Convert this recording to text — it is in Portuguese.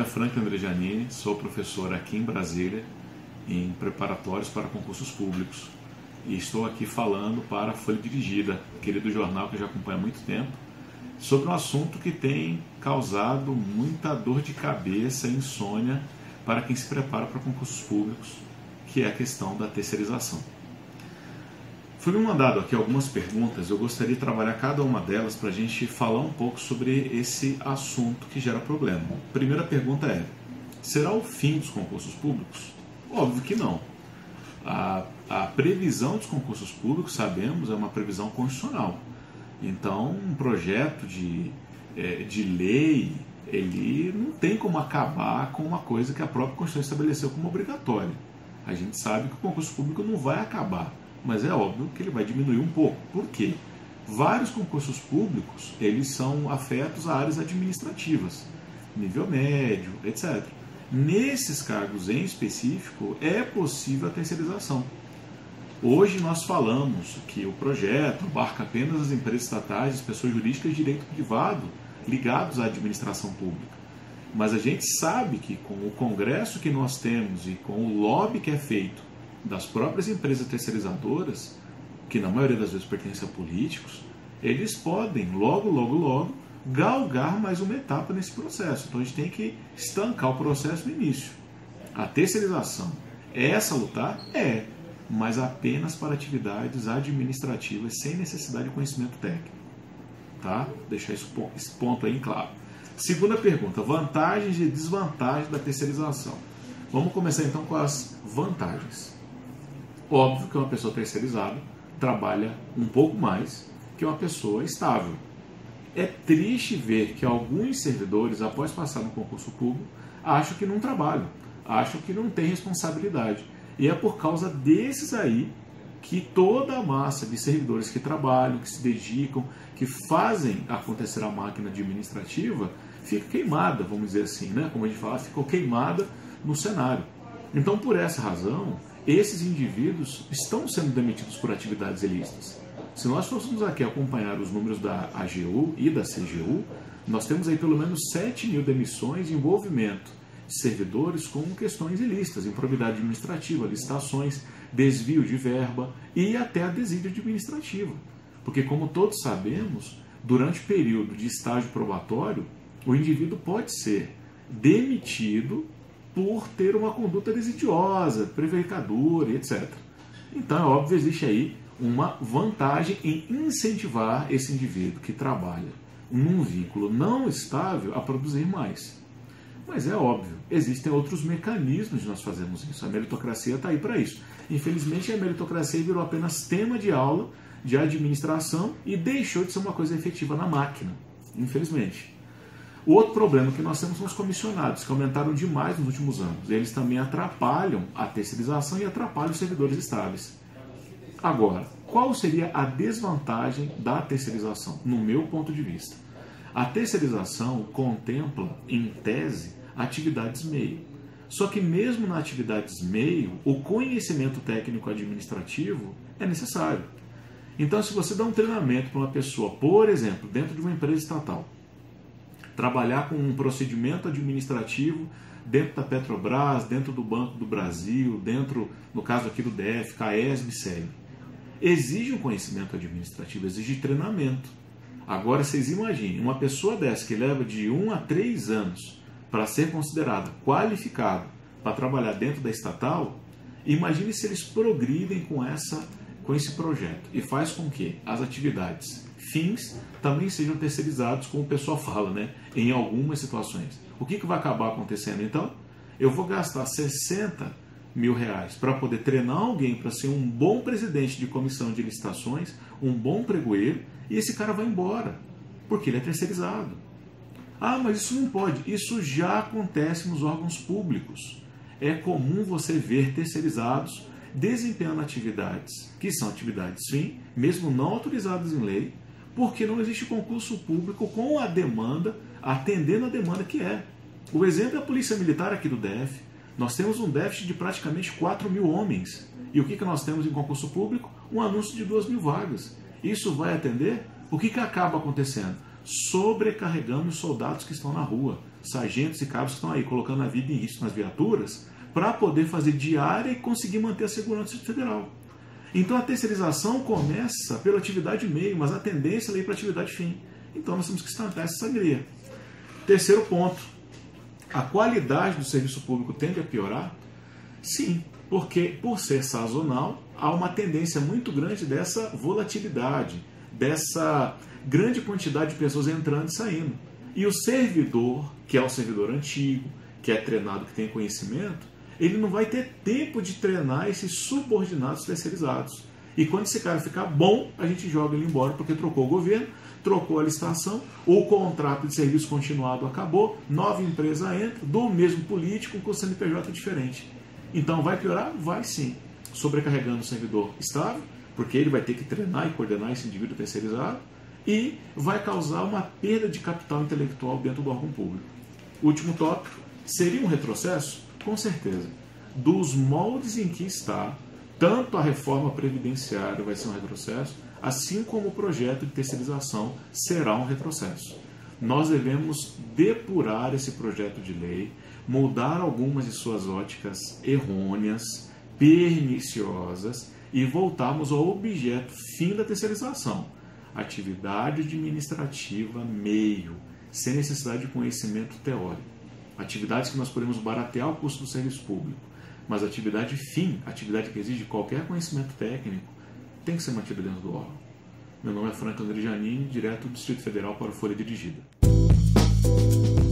é Franklin André Giannini, sou professor aqui em Brasília, em preparatórios para concursos públicos. E estou aqui falando para a Folha Dirigida, querido jornal que eu já acompanho há muito tempo, sobre um assunto que tem causado muita dor de cabeça e insônia para quem se prepara para concursos públicos, que é a questão da terceirização. Foi me mandado aqui algumas perguntas, eu gostaria de trabalhar cada uma delas para a gente falar um pouco sobre esse assunto que gera problema. A primeira pergunta é: será o fim dos concursos públicos? Óbvio que não. A previsão dos concursos públicos, sabemos, é uma previsão constitucional. Então, um projeto de lei, ele não tem como acabar com uma coisa que a própria Constituição estabeleceu como obrigatória. A gente sabe que o concurso público não vai acabar, mas é óbvio que ele vai diminuir um pouco. Por quê? Vários concursos públicos, eles são afetos a áreas administrativas, nível médio, etc. Nesses cargos em específico, é possível a terceirização. Hoje nós falamos que o projeto abarca apenas as empresas estatais, as pessoas jurídicas de direito privado ligados à administração pública. Mas a gente sabe que com o congresso que nós temos e com o lobby que é feito das próprias empresas terceirizadoras, que na maioria das vezes pertencem a políticos, eles podem logo galgar mais uma etapa nesse processo. Então a gente tem que estancar o processo no início. A terceirização é essa lutar? É, mas apenas para atividades administrativas sem necessidade de conhecimento técnico. Tá? Deixar esse ponto aí claro. Segunda pergunta: vantagens e desvantagens da terceirização. Vamos começar então com as vantagens. Óbvio que uma pessoa terceirizada trabalha um pouco mais que uma pessoa estável. É triste ver que alguns servidores, após passar no concurso público, acham que não trabalham, acham que não têm responsabilidade. E é por causa desses aí que toda a massa de servidores que trabalham, que se dedicam, que fazem acontecer a máquina administrativa, fica queimada, vamos dizer assim, né? Como a gente fala, ficou queimada no cenário. Então, por essa razão, esses indivíduos estão sendo demitidos por atividades ilícitas. Se nós fôssemos aqui acompanhar os números da AGU e da CGU, nós temos aí pelo menos 7 mil demissões de envolvimento de servidores com questões ilícitas, improbidade administrativa, licitações, desvio de verba e até a desídia administrativa. Porque, como todos sabemos, durante o período de estágio probatório, o indivíduo pode ser demitido por ter uma conduta desidiosa, prevaricadora, etc. Então, é óbvio, existe aí uma vantagem em incentivar esse indivíduo que trabalha num vínculo não estável a produzir mais. Mas é óbvio, existem outros mecanismos de nós fazermos isso. A meritocracia está aí para isso. Infelizmente, a meritocracia virou apenas tema de aula de administração e deixou de ser uma coisa efetiva na máquina, infelizmente. O outro problema que nós temos são os comissionados, que aumentaram demais nos últimos anos. Eles também atrapalham a terceirização e atrapalham os servidores estáveis. Agora, qual seria a desvantagem da terceirização, no meu ponto de vista? A terceirização contempla, em tese, atividades meio. Só que mesmo na atividades meio, o conhecimento técnico administrativo é necessário. Então, se você dá um treinamento para uma pessoa, por exemplo, dentro de uma empresa estatal, trabalhar com um procedimento administrativo dentro da Petrobras, dentro do Banco do Brasil, dentro, no caso aqui do DF, CAESB, SEB, exige um conhecimento administrativo, exige treinamento. Agora, vocês imaginem, uma pessoa dessa que leva de 1 a 3 anos para ser considerada qualificada para trabalhar dentro da estatal, imagine se eles progridem com esse projeto e faz com que as atividades fins também sejam terceirizados, como o pessoal fala, né? Em algumas situações. O que vai acabar acontecendo então? Eu vou gastar 60 mil reais para poder treinar alguém para ser um bom presidente de comissão de licitações, um bom pregoeiro, e esse cara vai embora, porque ele é terceirizado. Ah, mas isso não pode. Isso já acontece nos órgãos públicos. É comum você ver terceirizados desempenhando atividades que são atividades fim, mesmo não autorizadas em lei, porque não existe concurso público com a demanda, atendendo a demanda que é. O exemplo é a Polícia Militar aqui do DF. Nós temos um déficit de praticamente 4 mil homens. E o que nós temos em concurso público? Um anúncio de 2 mil vagas. Isso vai atender? O que acaba acontecendo? sobrecarregando os soldados que estão na rua, sargentos e cabos que estão aí, colocando a vida em risco nas viaturas, para poder fazer diária e conseguir manter a segurança federal. Então a terceirização começa pela atividade meio, mas a tendência é ir para a atividade fim. Então nós temos que estancar essa sangria. Terceiro ponto, a qualidade do serviço público tende a piorar? Sim, porque por ser sazonal, há uma tendência muito grande dessa volatilidade, dessa grande quantidade de pessoas entrando e saindo. E o servidor, que é o servidor antigo, que é treinado, que tem conhecimento, ele não vai ter tempo de treinar esses subordinados terceirizados. E quando esse cara ficar bom, a gente joga ele embora porque trocou o governo, trocou a licitação, o contrato de serviço continuado acabou, nova empresa entra, do mesmo político com CNPJ diferente. Então vai piorar? Vai sim. Sobrecarregando o servidor estável, porque ele vai ter que treinar e coordenar esse indivíduo terceirizado, e vai causar uma perda de capital intelectual dentro do órgão público. Último tópico, seria um retrocesso? Com certeza. Dos moldes em que está, tanto a reforma previdenciária vai ser um retrocesso, assim como o projeto de terceirização será um retrocesso. Nós devemos depurar esse projeto de lei, mudar algumas de suas óticas errôneas, perniciosas e voltarmos ao objeto fim da terceirização. Atividade administrativa meio, sem necessidade de conhecimento teórico. Atividades que nós podemos baratear o custo do serviço público, mas atividade fim, atividade que exige qualquer conhecimento técnico, tem que ser mantida dentro do órgão. Meu nome é Franco André Janini, direto do Distrito Federal para o Folha Dirigida.